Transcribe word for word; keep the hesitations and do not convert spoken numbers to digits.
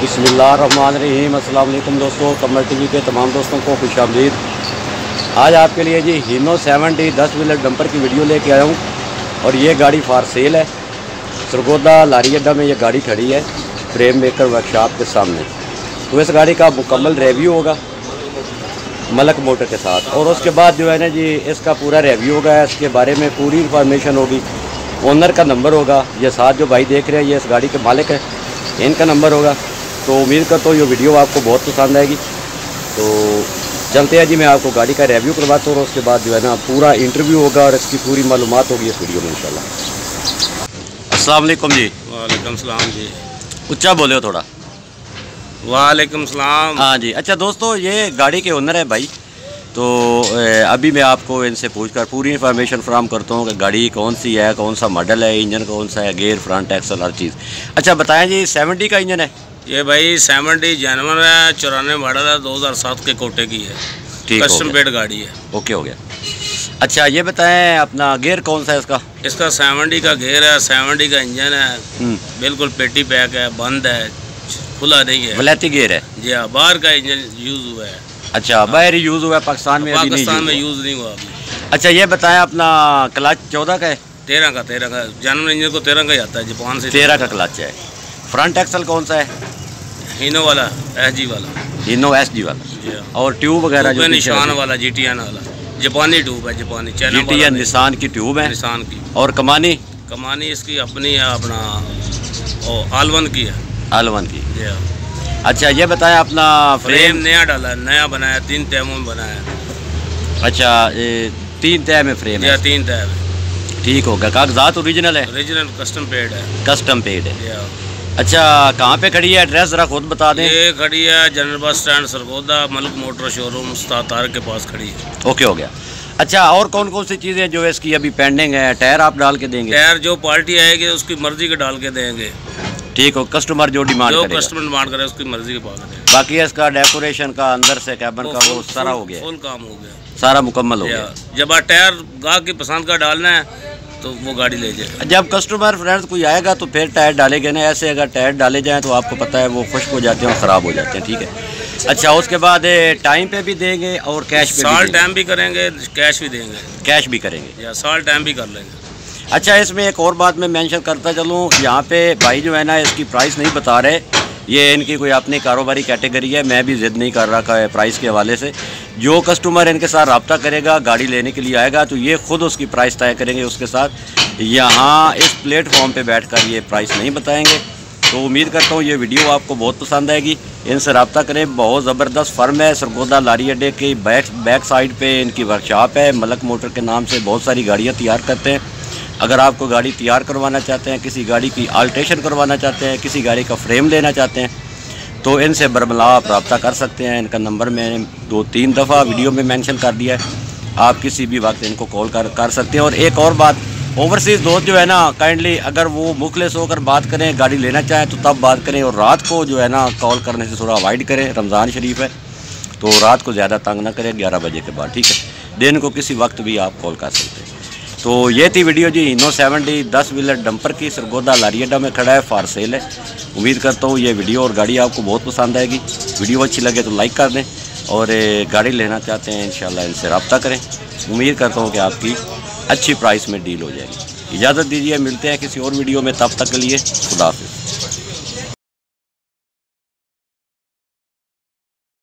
बिस्मिल्लाहिर्रहमानिर्रहीम। अस्सलाम वालेकुम दोस्तों, कमर टीवी के तमाम दोस्तों को खुशामदीद। आज आपके लिए जी हीनो सेवन डी दस व्हीलर डंपर की वीडियो लेके आया हूँ और ये गाड़ी फॉर सेल है। सरगोदा लारी अड्डा में ये गाड़ी खड़ी है फ्रेम मेकर वर्कशॉप के सामने। तो इस गाड़ी का मुकम्मल रिव्यू होगा मलक मोटर के साथ, और उसके बाद जो है ना जी इसका पूरा रिव्यू होगा, इसके बारे में पूरी इंफॉर्मेशन होगी। ओनर का नंबर होगा, ये साथ जो भाई देख रहे हैं ये इस गाड़ी के मालिक है, इनका नंबर होगा। तो उम्मीद करता हूँ ये वीडियो आपको बहुत पसंद आएगी। तो चलते हैं जी, मैं आपको गाड़ी का रिव्यू करवाता हूँ और उसके बाद जो है ना पूरा इंटरव्यू होगा और इसकी पूरी मालूमात होगी इस वीडियो में इंशाल्लाह। अस्सलाम वालेकुम जी। वालेकुम सलाम जी। ऊंचा बोले हो थोड़ा। वालेकुम सलाम। हाँ जी। अच्छा दोस्तों, ये गाड़ी के ओनर है भाई। तो अभी मैं आपको इनसे पूछकर पूरी इन्फॉर्मेशन फ्राहम करता हूँ कि गाड़ी कौन सी है, कौन सा मॉडल है, इंजन कौन सा है, गेयर फ्रंट एक्सल हर चीज़। अच्छा बताएं जी, सेवेंटी का इंजन है ये भाई सेवेंटी जनवर है, चौरानवे मॉडल है, दो हज़ार सात के कोटे की है, कस्टम पेड गाड़ी है। ओके हो गया। अच्छा ये बताएं अपना गेयर कौन सा है इसका? इसका सेवेंटी का गेयर है, सेवेंटी का इंजन है, बिल्कुल पेटी पैक है, बंद है, खुला नहीं है, वलैती गेयर है जी हाँ। बाहर का इंजन यूज़ हुआ है। अच्छा बाहर यूज़ हुआ है, पाकिस्तान में पाकिस्तान में यूज़ नहीं हुआ अभी। अच्छा ये बताएं अपना क्लच चौदह का है? तेरह का तेरह का जानवर इंजन को तेरह का ही आता है, जापान से तेरह का क्लच है। फ्रंट एक्सल कौन सा है? हीनो वाला, एस जी वाला, हीनो एस जी वाला। और ट्यूब वगैरह जो निशान वाला, जी टी एन वाला, जापानी ट्यूब है, जापानी जी टी एन निशान की ट्यूब है, निशान की। और कमानी कमानी इसकी अपनी है, अपना आलवन की है, आलवन की। अच्छा ये बताएं अपना फ्रेम नया डाला, नया बनाया, तीन तैमों में बनाया। अच्छा ये तीन तय में फ्रेम है? तीन तय में। ठीक होगा। कागजात ओरिजिनल है? ओरिजिनल कस्टम पेड है। कस्टम पेड है। अच्छा कहाँ पे खड़ी है? एड्रेस ज़रा खुद बता दें। ये खड़ी है general bus stand Sargodha, Malik motor showroom उस्ताद तारक के पास खड़ी है। ओके हो गया। अच्छा और कौन कौन सी चीज़ें जो इसकी अभी पेंडिंग है? टायर आप डाल के देंगे? टायर जो पार्टी आएगी उसकी मर्जी के डाल के देंगे। ठीक हो। कस्टमर जो डिमांड जो कस्टमर डिमांड करे उसकी मर्जी के पास देंगे। बाकी इसका डेकोरेशन का अंदर से कैबिन का वो सारा हो गया? फुल काम हो गया, सारा मुकम्मल हो गया। जब आप टायर गाहक की पसंद का डालना है तो वो गाड़ी ले जाए। जब कस्टमर फ्रेंड्स कोई आएगा तो फिर टायर डालेंगे ना, ऐसे अगर टायर डाले जाएँ तो आपको पता है वो खुश्क हो जाते हैं और ख़राब हो जाते हैं। ठीक है। अच्छा उसके बाद टाइम पे भी देंगे और कैश पे साल टाइम भी करेंगे, कैश भी देंगे। कैश भी करेंगे या साल टाइम भी कर लेंगे। अच्छा इसमें एक और बात मैं मेंशन करता चलूँ, यहाँ पे भाई जो है ना इसकी प्राइस नहीं बता रहे, ये इनकी कोई अपनी कारोबारी कैटेगरी है, मैं भी ज़िद नहीं कर रखा है प्राइस के हवाले से। जो कस्टमर इनके साथ रब्ता करेगा, गाड़ी लेने के लिए आएगा तो ये खुद उसकी प्राइस तय करेंगे उसके साथ। यहाँ इस प्लेटफॉर्म पे बैठकर ये प्राइस नहीं बताएंगे। तो उम्मीद करता हूँ ये वीडियो आपको बहुत पसंद आएगी। इनसे रब्ता करें, बहुत ज़बरदस्त फर्म है। सरगोदा लारी अड्डे की बैक बैक साइड पे इनकी वर्कशॉप है। मलक मोटर के नाम से बहुत सारी गाड़ियाँ तैयार करते हैं। अगर आपको गाड़ी तैयार करवाना चाहते हैं, किसी गाड़ी की अल्ट्रेशन करवाना चाहते हैं, किसी गाड़ी का फ्रेम लेना चाहते हैं तो इनसे बरमला आप रब्ता कर सकते हैं। इनका नंबर मैंने दो तीन दफ़ा वीडियो में मेंशन कर दिया है, आप किसी भी वक्त इनको कॉल कर कर सकते हैं। और एक और बात, ओवरसीज़ दोस्त जो है ना काइंडली अगर वो मुखलिस होकर बात करें, गाड़ी लेना चाहें तो तब बात करें, और रात को जो है ना कॉल करने से थोड़ा अवॉइड करें। रमज़ान शरीफ है तो रात को ज़्यादा तंग ना करें, ग्यारह बजे के बाद। ठीक है। दिन को किसी वक्त भी आप कॉल कर सकते हैं। तो ये थी वीडियो जी हीनो सेवेंटी दस व्हीलर डंपर की, सरगोदा लारी अड्डा में खड़ा है, फॉर सेल है। उम्मीद करता हूँ ये वीडियो और गाड़ी आपको बहुत पसंद आएगी। वीडियो अच्छी लगे तो लाइक कर दें, और गाड़ी लेना चाहते हैं इंशाल्लाह इनसे रब्ता करें। उम्मीद करता हूँ कि आपकी अच्छी प्राइस में डील हो जाएगी। इजाज़त दीजिए, मिलते हैं किसी और वीडियो में, तब तक के लिए खुदा हाफ़िज़।